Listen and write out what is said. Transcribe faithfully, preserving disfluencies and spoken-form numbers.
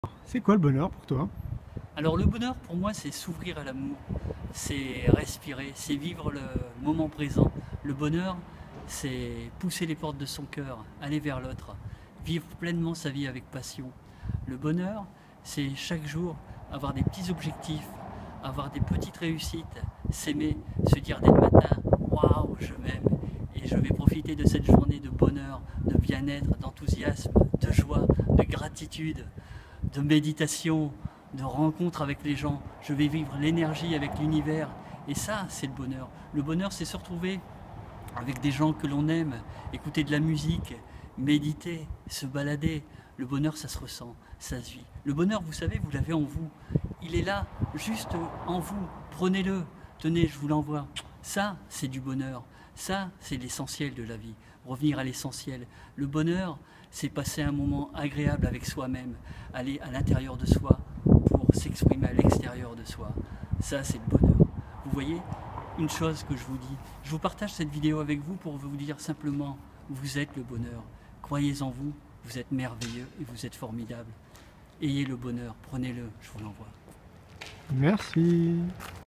C'est quoi le bonheur pour toi? Alors le bonheur pour moi c'est s'ouvrir à l'amour, c'est respirer, c'est vivre le moment présent. Le bonheur c'est pousser les portes de son cœur, aller vers l'autre, vivre pleinement sa vie avec passion. Le bonheur c'est chaque jour avoir des petits objectifs, avoir des petites réussites, s'aimer, se dire dès le matin waouh je m'aime et je vais profiter de cette journée de bonheur, de bien-être, d'enthousiasme, de joie, de gratitude, de méditation, de rencontre avec les gens. Je vais vivre l'énergie avec l'univers. Et ça, c'est le bonheur. Le bonheur, c'est se retrouver avec des gens que l'on aime, écouter de la musique, méditer, se balader. Le bonheur, ça se ressent, ça se vit. Le bonheur, vous savez, vous l'avez en vous. Il est là, juste en vous. Prenez-le. Tenez, je vous l'envoie. Ça, c'est du bonheur. Ça, c'est l'essentiel de la vie. Revenir à l'essentiel. Le bonheur, c'est passer un moment agréable avec soi-même, aller à l'intérieur de soi pour s'exprimer à l'extérieur de soi. Ça, c'est le bonheur. Vous voyez, une chose que je vous dis, je vous partage cette vidéo avec vous pour vous dire simplement, vous êtes le bonheur. Croyez en vous, vous êtes merveilleux et vous êtes formidable. Ayez le bonheur, prenez-le, je vous l'envoie. Merci.